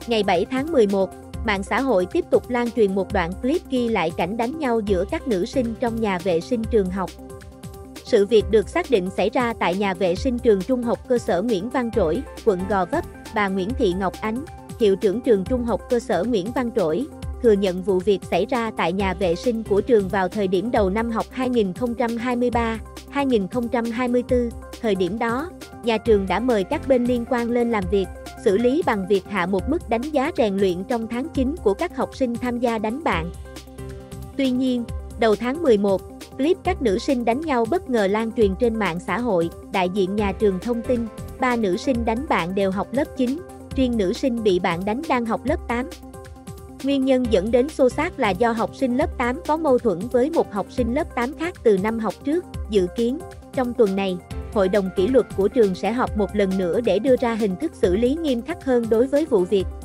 Ngày 7 tháng 11, mạng xã hội tiếp tục lan truyền một đoạn clip ghi lại cảnh đánh nhau giữa các nữ sinh trong nhà vệ sinh trường học. Sự việc được xác định xảy ra tại nhà vệ sinh trường trung học cơ sở Nguyễn Văn Trỗi, quận Gò Vấp. Bà Nguyễn Thị Ngọc Ánh, hiệu trưởng trường trung học cơ sở Nguyễn Văn Trỗi, thừa nhận vụ việc xảy ra tại nhà vệ sinh của trường vào thời điểm đầu năm học 2023-2024. Thời điểm đó, nhà trường đã mời các bên liên quan lên làm việc, xử lý bằng việc hạ một mức đánh giá rèn luyện trong tháng 9 của các học sinh tham gia đánh bạn. Tuy nhiên, đầu tháng 11, clip các nữ sinh đánh nhau bất ngờ lan truyền trên mạng xã hội. Đại diện nhà trường thông tin, 3 nữ sinh đánh bạn đều học lớp 9, riêng nữ sinh bị bạn đánh đang học lớp 8. Nguyên nhân dẫn đến xô xát là do học sinh lớp 8 có mâu thuẫn với một học sinh lớp 8 khác từ năm học trước. Dự kiến, trong tuần này, Hội đồng kỷ luật của trường sẽ họp một lần nữa để đưa ra hình thức xử lý nghiêm khắc hơn đối với vụ việc.